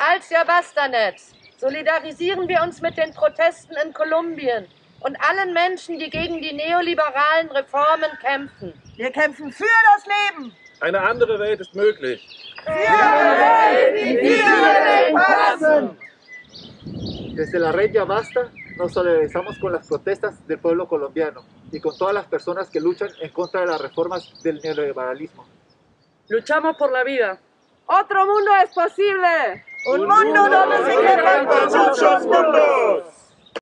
Als ja basta net, solidarisieren wir uns mit den Protesten in Kolumbien und allen Menschen, die gegen die neoliberalen Reformen kämpfen. Wir kämpfen für das Leben. Eine andere Welt ist möglich. Für eine Welt, die vielen passen. Desde la Red Ya Basta nos solidarizamos con las protestas del pueblo colombiano y con todas las personas que luchan en contra de las reformas del neoliberalismo. Luchamos por la vida. Otro mundo es posible. Un mundo donde se quepan muchos mundos.